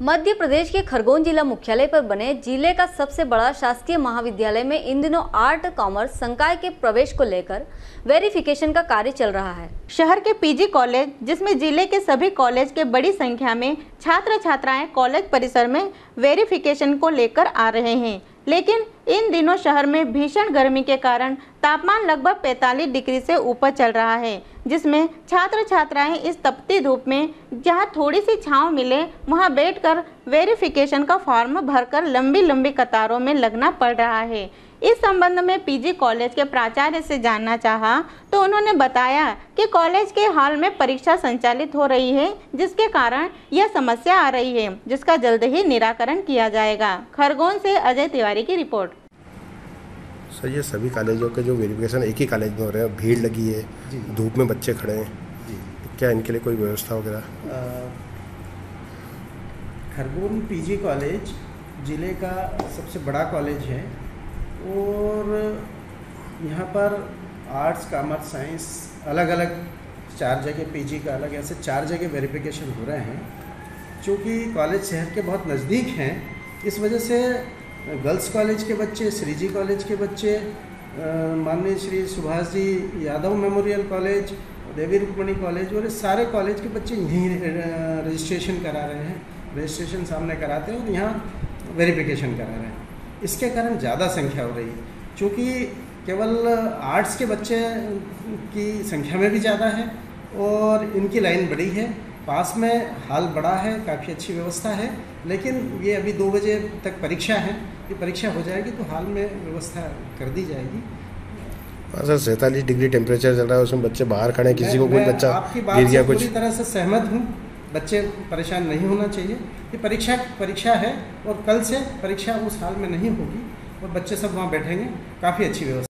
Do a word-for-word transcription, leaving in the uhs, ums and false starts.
मध्य प्रदेश के खरगोन जिला मुख्यालय पर बने जिले का सबसे बड़ा शासकीय महाविद्यालय में इन दिनों आर्ट कॉमर्स संकाय के प्रवेश को लेकर वेरिफिकेशन का कार्य चल रहा है। शहर के पीजी कॉलेज, जिसमें जिले के सभी कॉलेज के बड़ी संख्या में छात्र छात्राएं कॉलेज परिसर में वेरिफिकेशन को लेकर आ रहे हैं, लेकिन इन दिनों शहर में भीषण गर्मी के कारण तापमान लगभग पैंतालीस डिग्री से ऊपर चल रहा है, जिसमें छात्र छात्राएं इस तपती धूप में जहां थोड़ी सी छांव मिले वहां बैठकर वेरिफिकेशन का फॉर्म भरकर लंबी लंबी कतारों में लगना पड़ रहा है। इस संबंध में पीजी कॉलेज के प्राचार्य से जानना चाहा तो उन्होंने बताया कि कॉलेज के हाल में परीक्षा संचालित हो रही है, जिसके कारण यह समस्या आ रही है, जिसका जल्द ही निराकरण किया जाएगा। खरगोन से अजय तिवारी की रिपोर्ट। सर, ये सभी कॉलेजों के जो वेरिफिकेशन एक ही कॉलेज में हो रहे हैं, भीड़ लगी है, धूप में बच्चे खड़े हैं जी, क्या इनके लिए कोई व्यवस्था वगैरह? खरगोन पीजी कॉलेज ज़िले का सबसे बड़ा कॉलेज है और यहाँ पर आर्ट्स, कॉमर्स, साइंस अलग अलग चार जगह पीजी का अलग ऐसे चार जगह वेरिफिकेशन हो रहे हैं। चूँकि कॉलेज शहर के बहुत नज़दीक हैं, इस वजह से गर्ल्स कॉलेज के बच्चे, श्री जी कॉलेज के बच्चे, माननीय Shri Subhash ji Yadav Memorial College, Devi Rukmani College और सारे कॉलेज के बच्चे यहीं रजिस्ट्रेशन करा रहे हैं, रजिस्ट्रेशन सामने कराते हैं और यहाँ वेरिफिकेशन करा रहे हैं। इसके कारण ज़्यादा संख्या हो रही है, क्योंकि केवल आर्ट्स के बच्चे की संख्या में भी ज़्यादा है और इनकी लाइन बड़ी है। पास में हॉल बड़ा है, काफ़ी अच्छी व्यवस्था है, लेकिन ये अभी दो बजे तक परीक्षा है। ये परीक्षा हो जाएगी तो हॉल में व्यवस्था कर दी जाएगी। सर, सैंतालीस डिग्री टेम्परेचर चल रहा है, उसमें बच्चे बाहर खड़े हैं, किसी को कोई बच्चा आपकी बात से पूरी तरह से सहमत हूँ। बच्चे परेशान नहीं होना चाहिए। ये परीक्षा परीक्षा है और कल से परीक्षा उस हाल में नहीं होगी और बच्चे सब वहाँ बैठेंगे। काफ़ी अच्छी व्यवस्था।